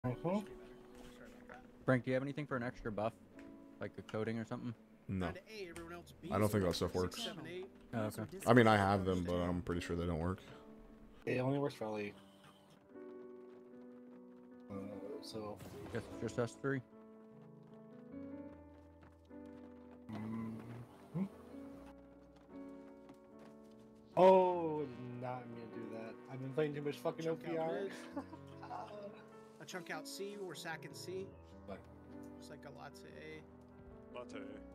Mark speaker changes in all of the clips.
Speaker 1: Mhm.
Speaker 2: Frank, do you have anything for an extra buff? Like a coating or something?
Speaker 3: No.
Speaker 4: A, everyone else B.
Speaker 3: I don't think that stuff works.
Speaker 4: 6, 7, 8.
Speaker 2: Oh, okay.
Speaker 3: I mean, I have them, but I'm pretty sure they don't work.
Speaker 1: It only works for LE. So.
Speaker 2: Guess it's just us three.
Speaker 1: Mhm. Oh, not me to do that. I've been playing too much fucking
Speaker 4: Chunk out
Speaker 1: OPR.
Speaker 4: mid. A chunk out C or sack and C.
Speaker 1: What?
Speaker 4: Just like a latte A.
Speaker 5: Latte.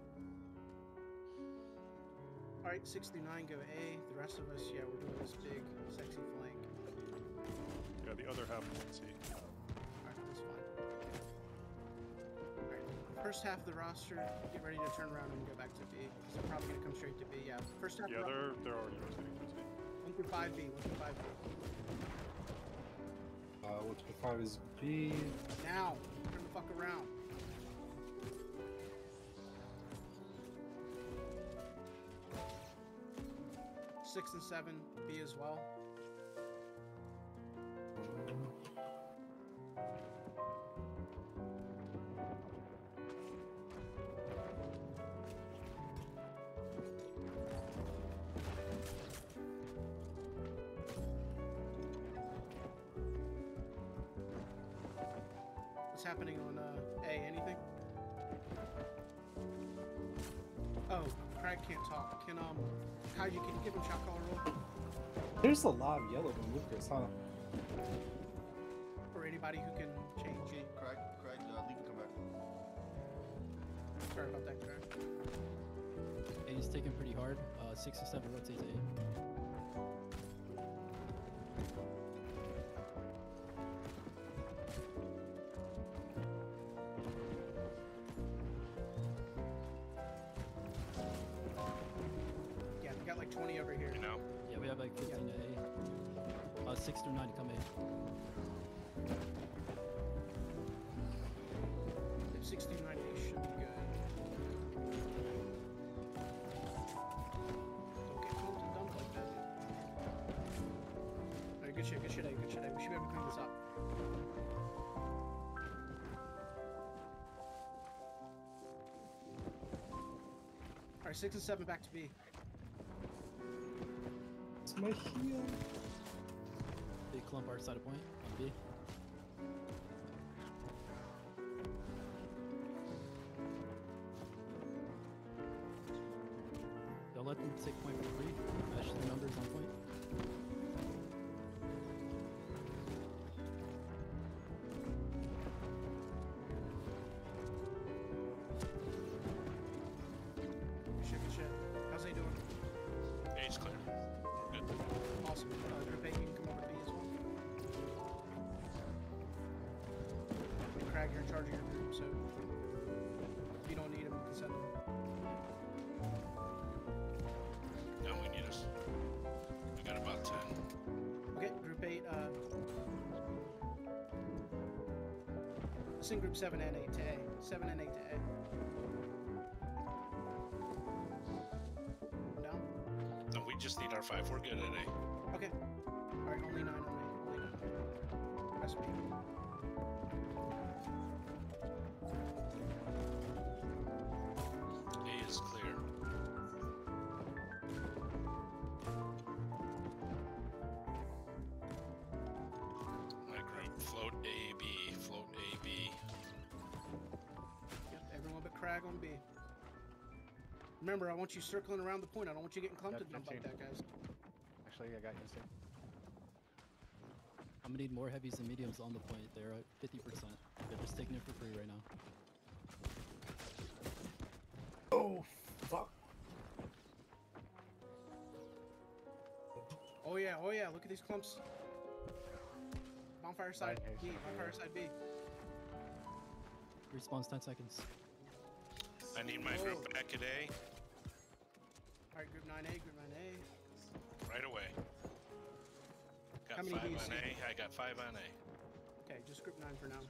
Speaker 4: Alright, 6 through 9 go A. The rest of us, yeah, we're doing this big, sexy flank.
Speaker 5: Yeah, the other half won't see.
Speaker 4: Alright, that's fine. Alright, first half of the roster, get ready to turn around and go back to B. Because they're probably going to come straight to B, yeah. First half
Speaker 5: Yeah,
Speaker 4: of the
Speaker 5: they're already rotating to C.
Speaker 4: 1 through 5B, 1 through 5B.
Speaker 1: 125 is B.
Speaker 4: Now, turn the fuck around. Six and 7 B as well. What's happening on A? Anything? Oh, Craig can't talk. Can Kaiji, can you give him shot caller roll?
Speaker 1: There's a lot of yellow in Lucas, huh?
Speaker 4: Or anybody who can change.
Speaker 6: Okay, Craig, leave and come back.
Speaker 4: Sorry about that, Craig.
Speaker 7: A is taken pretty hard. 6 and 7 rotate to A.
Speaker 4: Yeah, we got like 20 over here.
Speaker 5: You know?
Speaker 7: Yeah, we have like 15 to A. 6 through 9 to come A.
Speaker 4: If 69 A should be good. Don't get pumped and dumped like that. Alright, good shit, good shit, A, good shit, A. We should be able to clean this up. Alright, 6 and 7 back to B.
Speaker 1: It's my heel.
Speaker 7: Big clump our side of point on B. Don't let them take point for free. Match the numbers on point.
Speaker 4: Good shit, good shit. How's they doing?
Speaker 5: A's clear. Good.
Speaker 4: Awesome. Group A, you can come over to B as well. Craig, you're in charge of your group, so if you don't need him, you can send him.
Speaker 8: No, we need us. We got about 10.
Speaker 4: Okay, group 8, send group 7 and 8 to A. 7 and 8 to A. I'm down?
Speaker 8: No, we just need our 5. We're good at A.
Speaker 4: Okay. Alright, only 9 on A. Only 9. Rest B.
Speaker 8: A is clear. My group, float A, B, float A, B.
Speaker 4: Yep, everyone but Crag on B. Remember, I want you circling around the point. I don't want you getting clumped and dumped like that, guys.
Speaker 2: Actually, I got instinct.
Speaker 7: I'm gonna need more heavies and mediums on the point. They're at 50%. They're just taking it for free right now.
Speaker 1: Oh, fuck.
Speaker 4: Oh yeah, look at these clumps. Bonfire side B, bonfire side B.
Speaker 7: Respawn's 10 seconds.
Speaker 8: I need my group back at A
Speaker 4: Alright, group 9A, group 9A.
Speaker 8: right away.
Speaker 4: How
Speaker 8: Got
Speaker 4: many
Speaker 8: 5
Speaker 4: do you
Speaker 8: on
Speaker 4: see?
Speaker 8: A. I got 5 on A.
Speaker 4: Okay, just group 9 for now.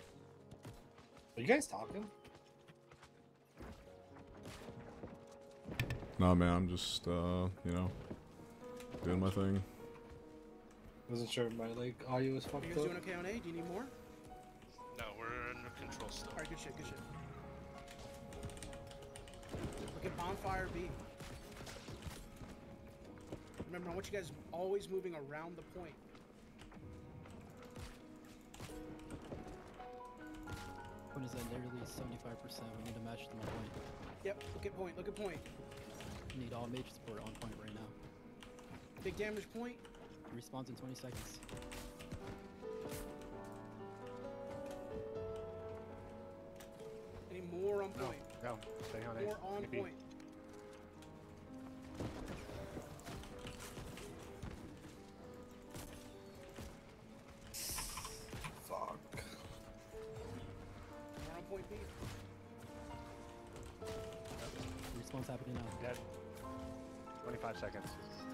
Speaker 1: Are you guys talking?
Speaker 3: Nah, man, I'm just, you know, doing my thing.
Speaker 1: Wasn't sure if my like audio was
Speaker 4: Are
Speaker 1: fucked
Speaker 4: you
Speaker 1: up.
Speaker 4: guys doing okay on A? Do you need more?
Speaker 8: No, we're under control still.
Speaker 4: Alright, good shit, good shit. Look at bonfire B. Remember, I want you guys always moving around the point.
Speaker 7: Point is at nearly 75%. We need to match them on point.
Speaker 4: Yep, look at point, look at point.
Speaker 7: We need all mage support on point right now.
Speaker 4: Big damage point.
Speaker 7: Respawns in 20 seconds.
Speaker 4: Any more on point?
Speaker 9: No, stay on
Speaker 4: More on
Speaker 9: A.
Speaker 4: point.
Speaker 1: Fuck.
Speaker 4: More on point B.
Speaker 7: Respawn's happening now.
Speaker 9: Dead. 25 seconds.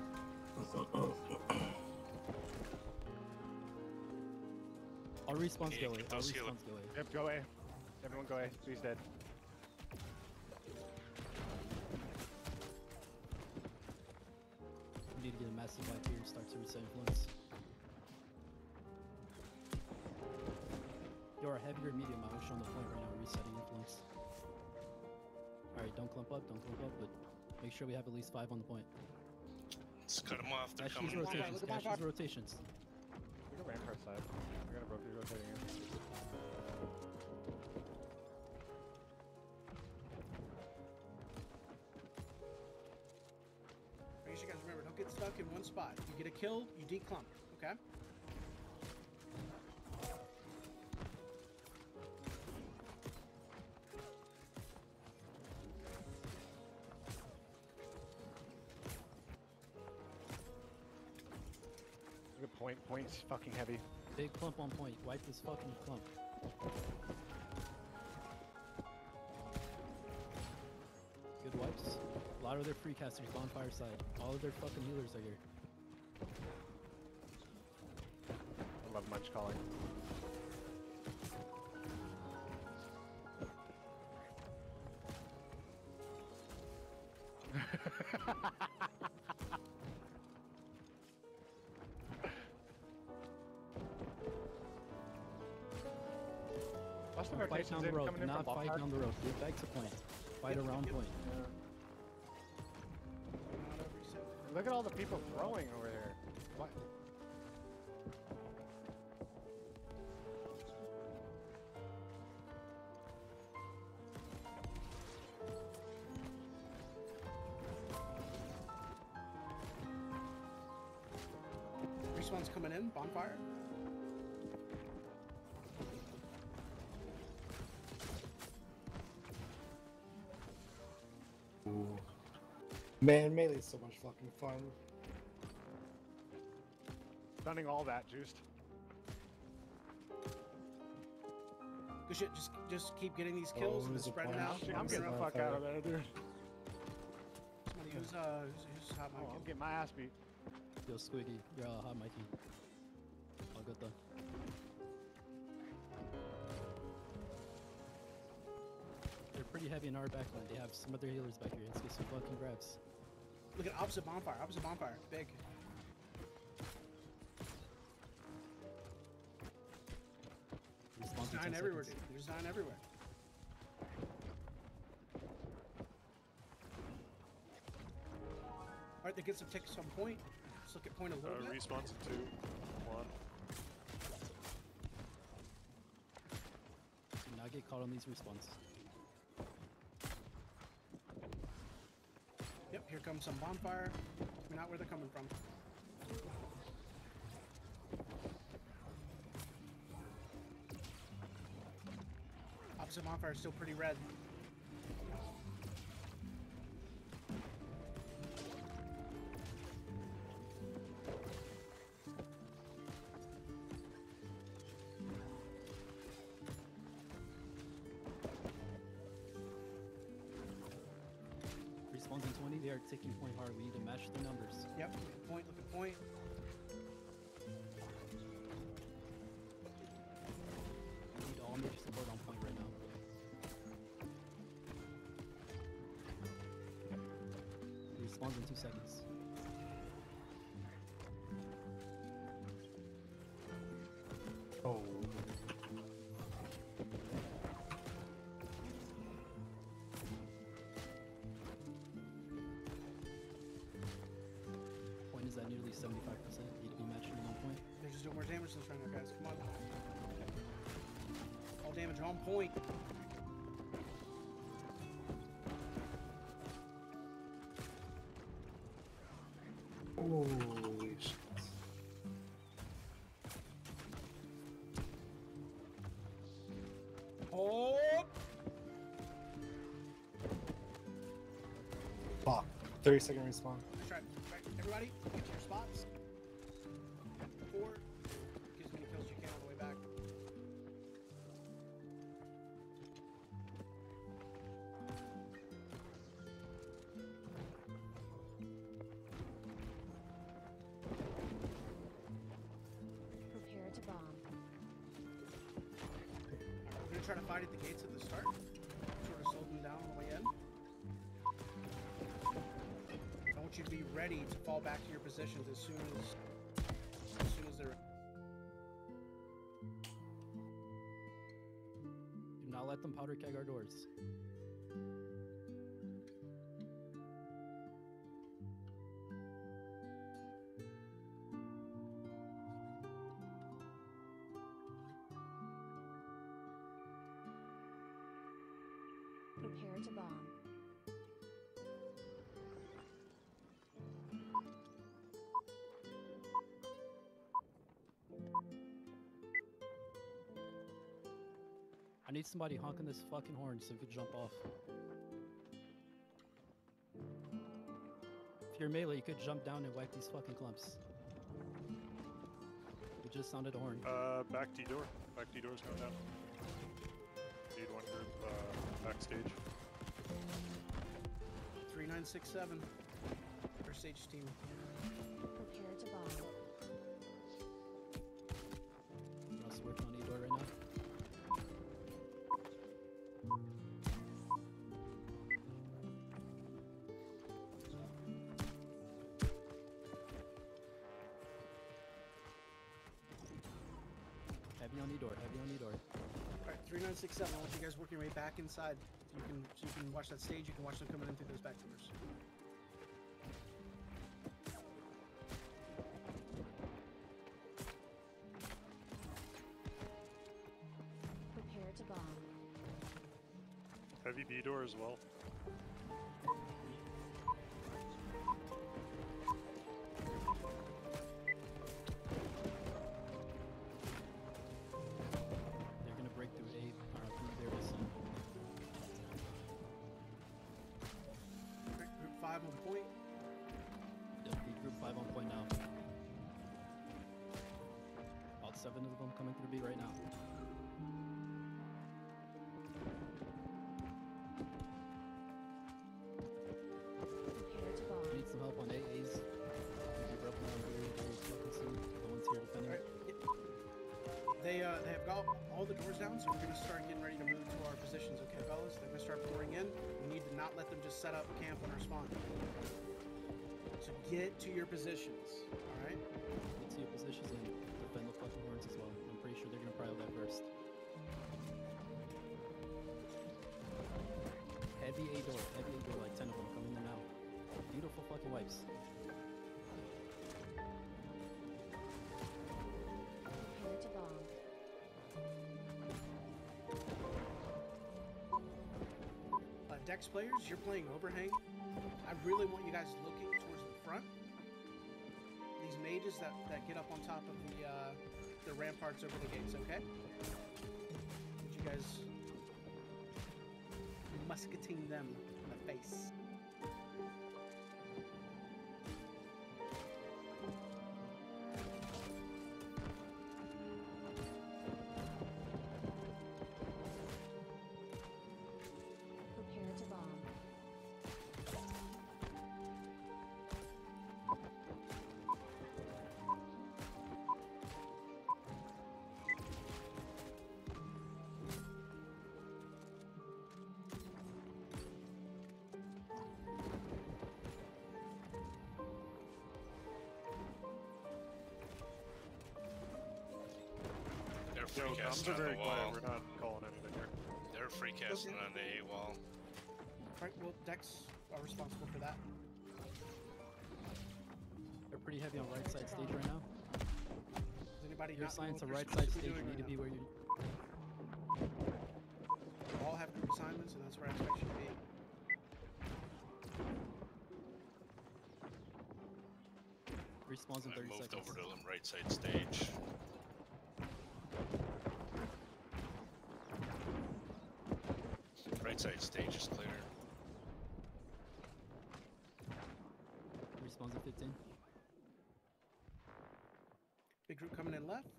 Speaker 7: All respawns
Speaker 8: Yeah,
Speaker 7: go A.
Speaker 8: get
Speaker 7: All
Speaker 8: those healing.
Speaker 7: respawns go A.
Speaker 9: Yep, go A. Everyone go A. Please dead.
Speaker 7: We need to get a massive back here and start to reset influence. You're a heavier medium. I wish on the point right now, resetting influence. Alright, don't clump up, but make sure we have at least 5 on the point.
Speaker 8: Let's cut them off. They're
Speaker 7: Cash
Speaker 8: coming.
Speaker 7: these rotations,
Speaker 4: look at
Speaker 7: cash
Speaker 4: bonfire.
Speaker 7: these rotations.
Speaker 9: We go Rampart side. We're gonna be rotating in.
Speaker 4: Make sure you guys remember, don't get stuck in one spot. If you get a kill, you declump, okay?
Speaker 9: Look at point. Point's fucking heavy.
Speaker 7: Big clump on point. Wipe this fucking clump. Good wipes. A lot of their free casters bonfire side. All of their fucking healers are here.
Speaker 9: I love Munch calling. Watch the
Speaker 7: Fight
Speaker 9: rotations
Speaker 7: down the
Speaker 9: in,
Speaker 7: road.
Speaker 9: coming in
Speaker 7: Not
Speaker 9: from
Speaker 7: fight
Speaker 9: Ballpark.
Speaker 7: down the road. Get back to point. Fight around point.
Speaker 9: Look at all the people throwing over there. What?
Speaker 4: Respawn's coming in, bonfire.
Speaker 1: Ooh. Man, melee's so much fucking fun.
Speaker 9: Stunning all that, juiced.
Speaker 4: Good shit, just keep getting these kills and
Speaker 1: there's a
Speaker 4: spreading
Speaker 1: point.
Speaker 4: out.
Speaker 9: Actually, I'm
Speaker 1: I'm
Speaker 9: getting the
Speaker 1: sorry,
Speaker 9: fuck out of there, dude.
Speaker 4: Somebody who's hot
Speaker 9: Oh,
Speaker 4: mic.
Speaker 9: I'm getting my ass beat.
Speaker 7: Yo, Squiggy, you're hot Mikey. All good though. They're pretty heavy in our backline. They have some of their healers back here. Let's get some fucking grabs.
Speaker 4: Look at opposite bonfire, big.
Speaker 7: Respawn
Speaker 4: There's
Speaker 7: in 10
Speaker 4: nine everywhere,
Speaker 7: seconds.
Speaker 4: dude. There's nine everywhere. Alright, they get some ticks on point. Let's look at point a little bit.
Speaker 5: Respawns in 2, 1.
Speaker 7: Do not get caught on these respawns.
Speaker 4: Yep, here comes some bonfire. We're not where they're coming from. Opposite bonfire is still pretty red.
Speaker 7: Respawns in 20. They are ticking point hard. We need to match the numbers.
Speaker 4: Yep, look at point, look at point.
Speaker 7: We need all major support on point right now. spawns in 2 seconds.
Speaker 1: Oh.
Speaker 7: Point is at nearly 75%. Need to be matched in 1 point.
Speaker 4: They're just doing more damage this right now, guys. Come on. All damage on point.
Speaker 1: Holy shit.
Speaker 4: Oh!
Speaker 1: Fuck. 30-second respawn.
Speaker 4: Let's try. Right, everybody, get to your spots. 4. Get as many kills as you can on the way back.
Speaker 10: Prepare to bomb.
Speaker 4: We're gonna try to fight at the gates at the start. Sort of slow them down on the way in. I want you to be ready to fall back to your positions as soon as they're.
Speaker 7: Do not let them powder keg our doors.
Speaker 10: Prepare to bomb.
Speaker 7: I need somebody honking this fucking horn so we can jump off. If you're melee, you could jump down and wipe these fucking clumps. We just sounded a horn.
Speaker 5: Back D door. Back D door's going down. Need one group backstage.
Speaker 4: 3967. First stage team.
Speaker 10: Prepare to bomb.
Speaker 7: Ross working on E-door right now. Heavy on E-door, heavy on E-door.
Speaker 4: Alright, 3967. I want you guys working your way back inside. So you can watch that stage, you can watch them coming in through those back doors.
Speaker 10: Prepare to bomb.
Speaker 5: Heavy B door as well.
Speaker 7: They're gonna break through A, through there soon.
Speaker 4: Alright, group 5 on point.
Speaker 7: Yep, beat group 5 on point now. About 7 of them coming through B right now.
Speaker 10: Prepare to bomb.
Speaker 7: Need some help on AAs. Be roughing out very fucking soon. The ones here defending.
Speaker 4: Alright, they have got all the doors down, so we're gonna start getting ready to move to our positions, okay, fellas? They're gonna start pouring in. We need to not let them just set up camp on our spawn. So get to your positions, alright?
Speaker 7: Get to your positions and defend the fucking horns as well. I'm pretty sure they're gonna prio that first. Heavy A door, like 10 of them coming in now. Beautiful fucking wipes.
Speaker 10: Prepare to bomb.
Speaker 4: Dex players, you're playing overhang. I really want you guys looking towards the front. These mages that get up on top of the ramparts over the gates, okay? Would you guys musketing them in the face?
Speaker 10: Prepare to bomb.
Speaker 5: Yo,
Speaker 8: free
Speaker 5: comms
Speaker 8: casting
Speaker 5: are
Speaker 8: on
Speaker 5: very
Speaker 8: the
Speaker 5: quiet.
Speaker 8: wall.
Speaker 5: We're not calling anything here.
Speaker 8: They're free casting on the A wall.
Speaker 4: Right, well, decks are responsible for that.
Speaker 7: They're pretty heavy on right side stage right now.
Speaker 4: Does anybody
Speaker 7: Your
Speaker 4: not know
Speaker 7: assigned
Speaker 4: what
Speaker 7: to
Speaker 4: they're
Speaker 7: right
Speaker 4: supposed
Speaker 7: side
Speaker 4: to be
Speaker 7: stage. You
Speaker 4: doing
Speaker 7: need to
Speaker 4: right
Speaker 7: be
Speaker 4: now?
Speaker 7: where you.
Speaker 4: We all have group assignments, and that's where I expect you to be.
Speaker 7: Respawns in
Speaker 8: I
Speaker 7: 30
Speaker 8: moved
Speaker 7: seconds.
Speaker 8: over to the right side stage. Right side stage is clear.
Speaker 7: Respawns in 15.
Speaker 4: Big group coming in left.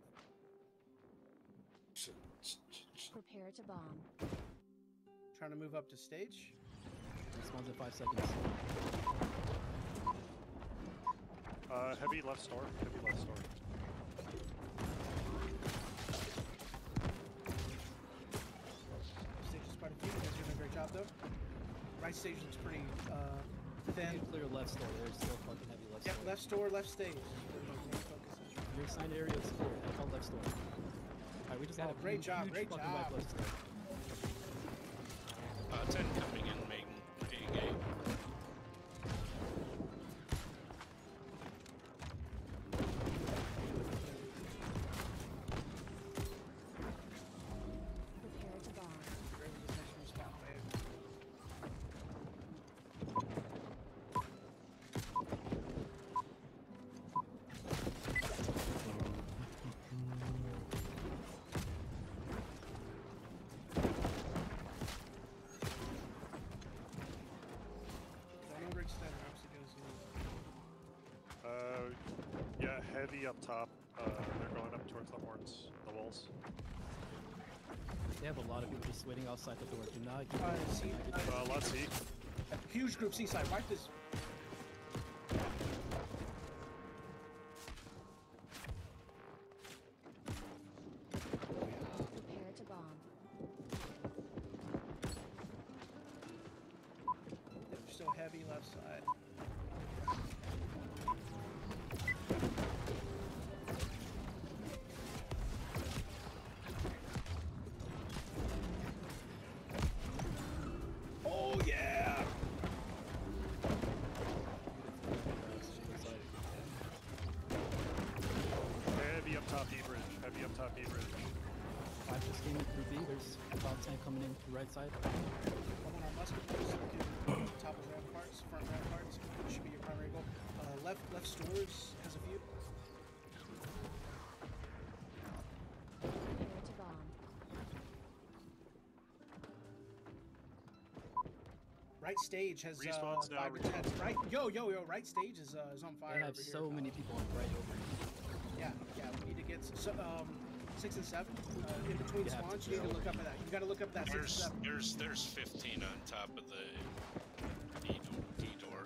Speaker 10: Prepare to bomb.
Speaker 4: Trying to move up to stage.
Speaker 7: Respawns in 5 seconds.
Speaker 5: Heavy left store. Heavy left store.
Speaker 4: Stage is quite a few. You guys are doing a great job, though. Right stage looks pretty thin.
Speaker 7: You clear left store. There's still fucking heavy left
Speaker 4: Yep,
Speaker 7: store.
Speaker 4: left store, left stage. Where the main focus is.
Speaker 7: Your assigned area is clear. Head out left store. Alright, we just got a
Speaker 4: Great
Speaker 7: huge,
Speaker 4: job,
Speaker 7: huge
Speaker 4: great
Speaker 7: fucking
Speaker 4: job.
Speaker 7: right left store.
Speaker 8: 10 coming in main A gate.
Speaker 10: Prepare to bomb.
Speaker 4: Great with this next respawn wave. Don't overextend, or else it goes in.
Speaker 5: Yeah, heavy up top. They're going up towards the horns, the walls.
Speaker 7: They have a lot of people just waiting outside the door. Do not get
Speaker 4: See,
Speaker 5: Let's see.
Speaker 4: huge group seaside. Wipe this.
Speaker 10: Prepare to bomb.
Speaker 4: They're still heavy left side. Oh yeah!
Speaker 5: Heavy up top E bridge. Heavy up top E bridge.
Speaker 7: 5 just came in through B. There's about 10 coming in through right side.
Speaker 4: I want our musket posts looking top of ramparts, front ramparts. Should be your primary goal. Left stores has a few.
Speaker 10: Prepare to bomb.
Speaker 4: Right stage has
Speaker 5: Respawns now,
Speaker 4: 5 to 10. Right, yo, right stage is on fire.
Speaker 7: They have
Speaker 4: over here,
Speaker 7: so many people on right over.
Speaker 4: Yeah, we need to get 6 and 7 in between
Speaker 7: You have
Speaker 4: spawns.
Speaker 7: to
Speaker 4: You need to
Speaker 7: go.
Speaker 4: look up at that. You got to look up that 6 and 7.
Speaker 8: There's 15 on top of the D door.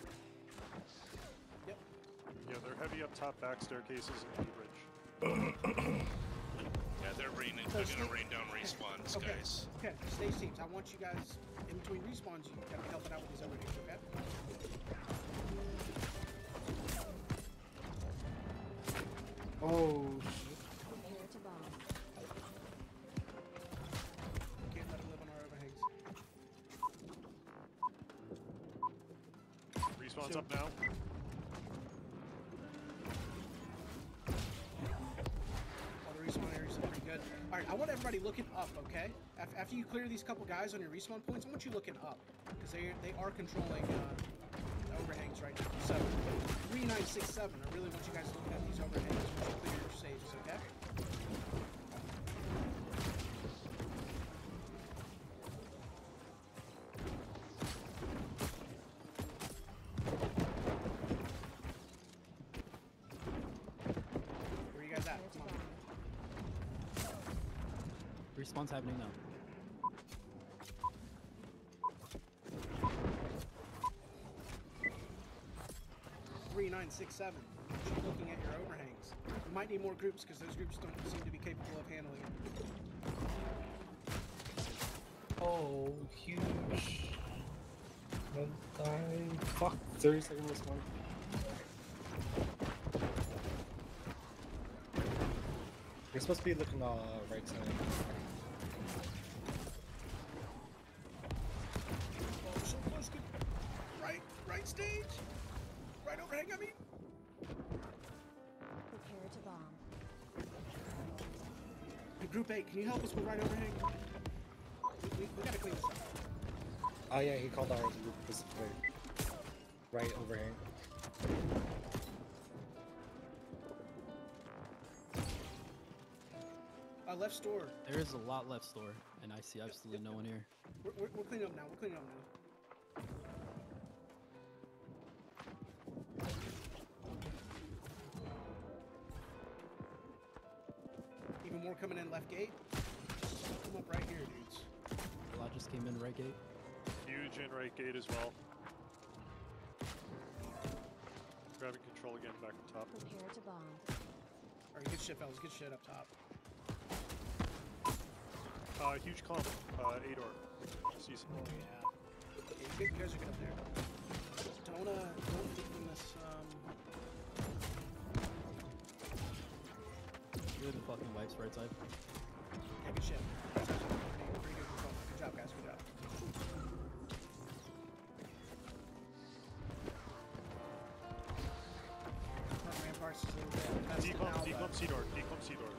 Speaker 4: Yep.
Speaker 5: Yeah, they're heavy up top back staircases and E bridge.
Speaker 8: Yeah, they're gonna rain down respawns,
Speaker 4: Okay.
Speaker 8: guys.
Speaker 4: Okay, stage teams. I want you guys in between respawns. You got to be helping out with these overheads. Okay.
Speaker 1: Oh shit.
Speaker 10: Prepare to bomb.
Speaker 4: Can't let them live on our overhangs.
Speaker 5: Respawn's up now.
Speaker 4: All the respawn areas are pretty good. All right, I want everybody looking up. Okay. After you clear these couple guys on your respawn points, I want you looking up because they are controlling the overhangs right now. So 3967. I really want you guys looking at these overhangs once you clear your stages. Okay. Where you guys at?
Speaker 10: Prepare to
Speaker 4: Come on.
Speaker 10: bomb.
Speaker 7: Respawn's happening now.
Speaker 4: Three, 9, 6, 7. Keep looking at your overhangs. You might need more groups because those groups don't seem to be capable of handling it.
Speaker 1: Oh, huge. Don't die. Fuck. 30 seconds respawn. You're supposed to be looking right side.
Speaker 4: Oh, so close. Good. Right stage. Right overhang. I mean.
Speaker 10: Prepare to bomb.
Speaker 4: Hey, Group 8, can you help us with right overhang? We gotta clean this up.
Speaker 1: Oh yeah, he called ours specifically. Right overhang.
Speaker 4: Left store.
Speaker 7: There is a lot left store, and I see absolutely no one here.
Speaker 4: We're cleaning up now. We're cleaning up now. Even more coming in left gate. Come up right here, dudes.
Speaker 7: A lot just came in right gate.
Speaker 5: Huge in right gate as well. Grabbing control again back on top.
Speaker 10: Prepare to bomb.
Speaker 4: Alright, good shit, fellas. Good shit up top.
Speaker 5: Huge comp. Ador. See some.
Speaker 4: Oh, yeah. Okay, you guys are good up there. Don't give them this,
Speaker 7: Good fucking wipes right side.
Speaker 4: Yeah, good shit. Pretty good control. Good job, guys. Good job. Ramparts is a little bit messed up now,
Speaker 5: Declump
Speaker 4: but-
Speaker 5: Seedor. Declump Seedor.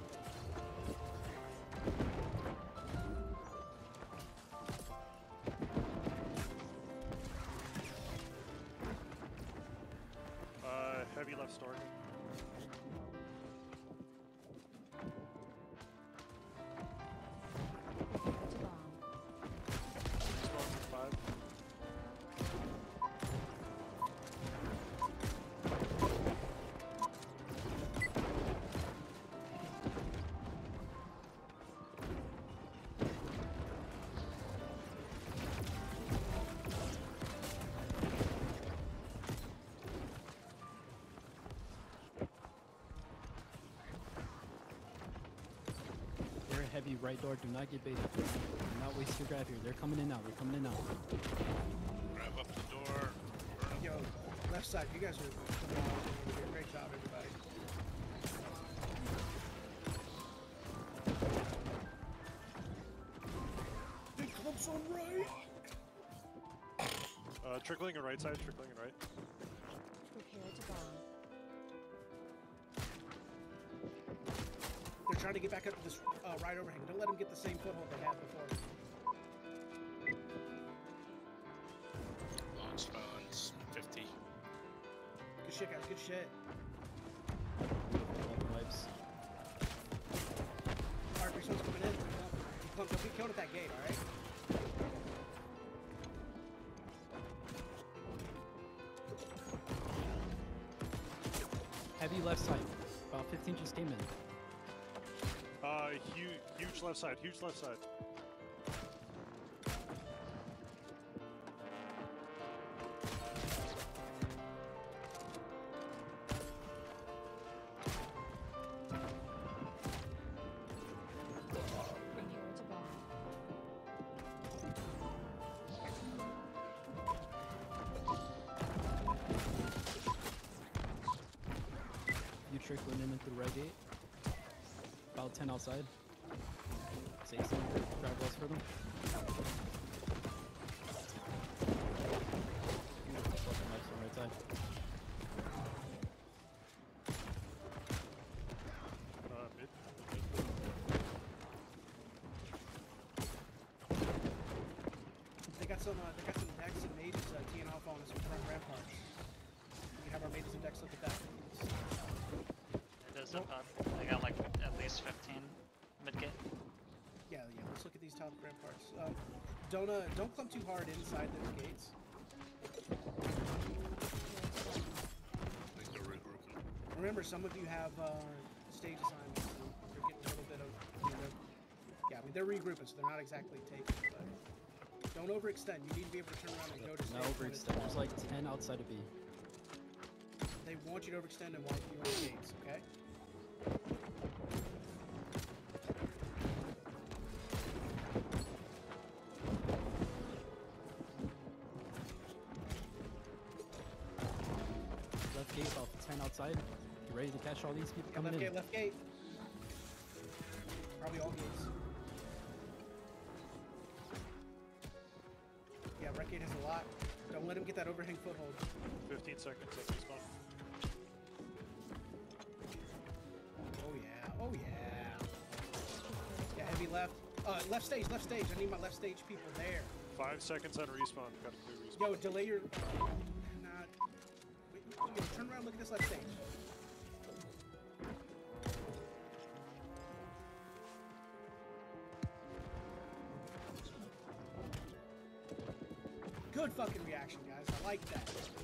Speaker 5: Heavy left store.
Speaker 10: Prepare to bomb.
Speaker 5: Storm 5.
Speaker 7: They're a heavy right door. Do not get baited. Do not waste your grab here. They're coming in now. They're coming in now.
Speaker 8: Grab up the door.
Speaker 4: Yo, left side, you guys are doing a great job, everybody. Big clumps on right.
Speaker 5: Trickling on right side. Trickling on right.
Speaker 10: Prepare to bomb.
Speaker 4: They're trying to get back up to this right overhang. Don't let them get the same foothold they had before.
Speaker 8: Long spawns. 50.
Speaker 4: Good shit, guys. Good shit.
Speaker 7: Fucking wipes.
Speaker 4: Alright, Big Sun's coming in. Don't get killed at that gate, alright?
Speaker 7: Heavy left side. About 15 just came in.
Speaker 5: Huge left side. Huge left side.
Speaker 10: Prepare to bomb.
Speaker 7: You trickling in into the right gate. About 10 outside. Save some grab wells for them. Fucking wipes on right side.
Speaker 5: Mid.
Speaker 4: They got some decks and mages teeing off on us in front ramparts. We can have our mages and decks look at that.
Speaker 11: There's a pub. They got like at least 15 mid-gate.
Speaker 4: Yeah, let's look at these top ramparts. Don't clump too hard inside those gates.
Speaker 8: Like they're regrouping.
Speaker 4: Remember, some of you have stage assignments. So you're getting a little bit of, yeah, I mean they're regrouping, so they're not exactly taken. But don't overextend. You need to be able to turn around and go to
Speaker 7: Not
Speaker 4: stage when
Speaker 7: overextend. There's like 10 outside of B.
Speaker 4: they want you to overextend and want you on the gates. Okay.
Speaker 7: Left gate about 10 outside. You ready to catch all these people
Speaker 4: Yeah,
Speaker 7: coming
Speaker 4: left
Speaker 7: in?
Speaker 4: gate, left gate. Probably all gates. Yeah, red gate has a lot. Don't let him get that overhang foothold.
Speaker 5: 15 seconds at respawn.
Speaker 4: Oh yeah, oh yeah. Yeah, heavy left. Left stage, left stage. I need my left stage people there.
Speaker 5: 5 seconds on respawn. Got to clear respawn.
Speaker 4: Yo, delay your... Not... Wait, yo, turn around, look at this left stage. Good fucking reaction, guys. I like that.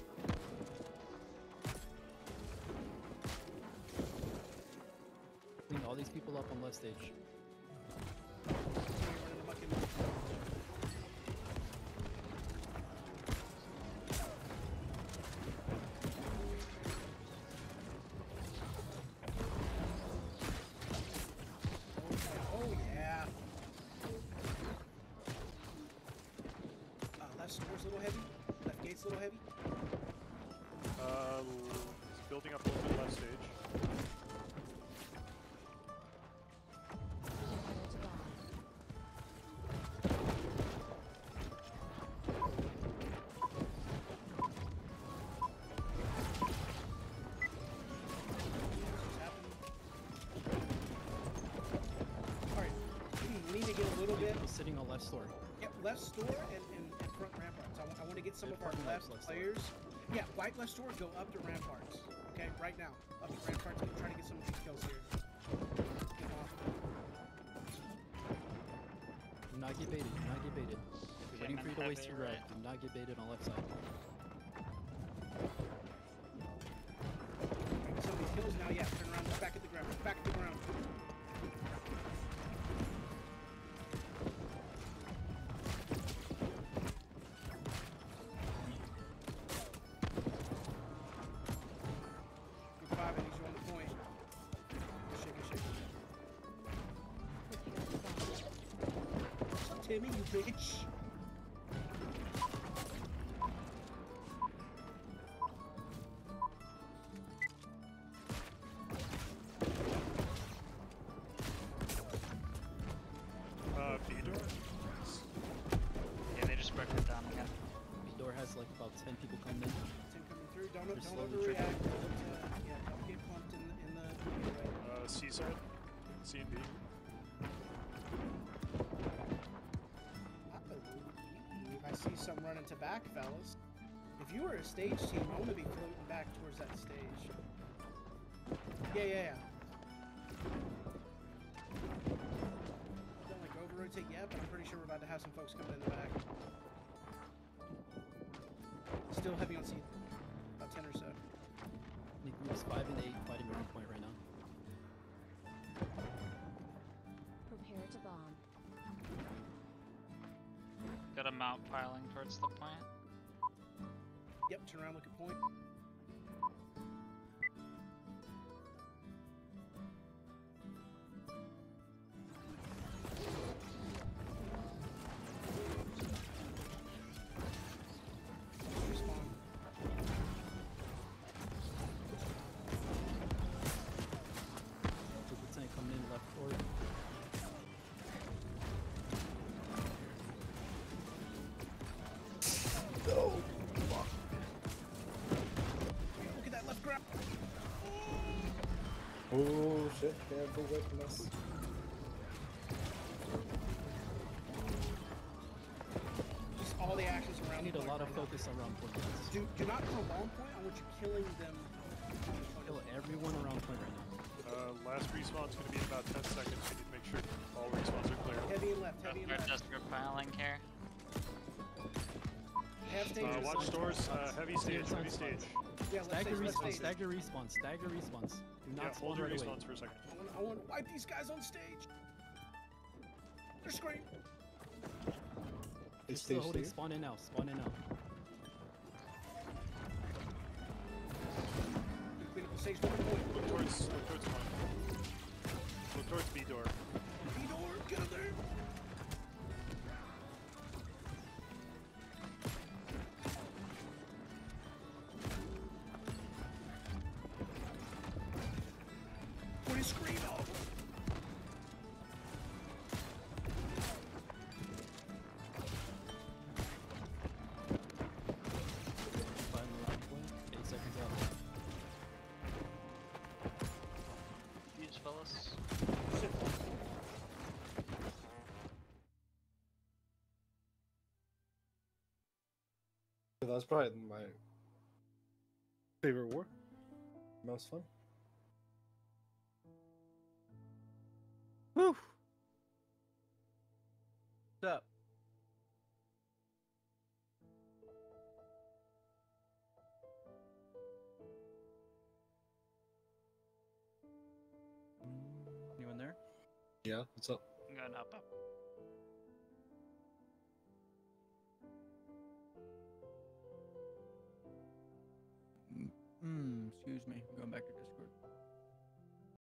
Speaker 7: Clean all these people up on left stage.
Speaker 4: Oh yeah. Left store's a little heavy. Left gate's a little heavy.
Speaker 5: Building up a little bit left stage.
Speaker 10: Prepare to bomb.
Speaker 4: Alright, we need to get a little bit.
Speaker 7: People sitting on left store.
Speaker 4: Yep, left store and front ramparts. I want to get some of our
Speaker 7: Front
Speaker 4: left
Speaker 7: left store.
Speaker 4: players. Yeah, white left store, go up to ramparts. Okay, right now. Up to ramparts. I'm trying to get some of these kills here. Get off.
Speaker 7: Do not get baited. Do not get baited. If you're waiting for you to waste your red, do not get baited on left side.
Speaker 4: Get some of these kills now. Yeah, turn around. Back at the ground. Back at the ground. Good 5, I need you on the point. Shake it, shake it.
Speaker 10: Prepare to bomb.
Speaker 4: What's up, Timmy, you bitch?
Speaker 5: B-door?
Speaker 11: Yeah, they just broke it down again.
Speaker 7: B-door has like about 10 people coming in.
Speaker 4: 10 coming through. Don't
Speaker 7: They're slowly
Speaker 4: overreact.
Speaker 7: trickling.
Speaker 4: Yeah, don't get pumped in the
Speaker 5: C-side. C and B.
Speaker 4: I see some running to back, fellas. If you were a stage team, I want to be floating back towards that stage. Yeah. Don't like over rotate yet, but I'm pretty sure we're about to have some folks coming in the back. Still heavy on C. About 10 or so.
Speaker 7: Need groups 5 and 8 fighting around point right now.
Speaker 10: Prepare to bomb.
Speaker 11: Got a mount piling towards the point.
Speaker 4: Yep, turn around, look at point. Respawn.
Speaker 7: Triple tank coming in left forward.
Speaker 4: Look at that left grab.
Speaker 1: Oh shit, careful with us.
Speaker 4: Just all the actions
Speaker 7: I
Speaker 4: around.
Speaker 7: need
Speaker 4: the
Speaker 7: a
Speaker 4: point
Speaker 7: lot of
Speaker 4: right now.
Speaker 7: focus around point. guys.
Speaker 4: Do not prolong point. I want you killing them.
Speaker 7: Kill everyone around point right now.
Speaker 5: Last respawn's going to be in about 10 seconds. We need to make sure all respawns are clear.
Speaker 4: Heavy and left. Heavy and
Speaker 11: Our
Speaker 4: left.
Speaker 11: Dusker piling here.
Speaker 4: Have stage.
Speaker 5: Watch doors. Heavy stage. Heavy stage.
Speaker 4: Yeah, left
Speaker 7: Stagger
Speaker 4: stage, left
Speaker 7: respawns,
Speaker 4: stage.
Speaker 7: stagger respawns, stagger respawns. Do not
Speaker 5: Yeah,
Speaker 7: spawn
Speaker 5: hold your
Speaker 7: right away.
Speaker 5: respawns for a second.
Speaker 4: I want to wipe these guys on stage. They're screaming.
Speaker 1: It's
Speaker 7: Still
Speaker 1: stage
Speaker 7: holding,
Speaker 1: 2.
Speaker 7: spawn in now, spawn in now.
Speaker 4: Clean up the stage. Look at the point.
Speaker 5: Look towards one. Look towards B door.
Speaker 4: B-door, get up there. Put his screen off.
Speaker 1: That was probably my favorite war. Most fun.
Speaker 2: Whew. What's up? Anyone there?
Speaker 1: Yeah, what's up?
Speaker 11: I'm going up.
Speaker 2: Excuse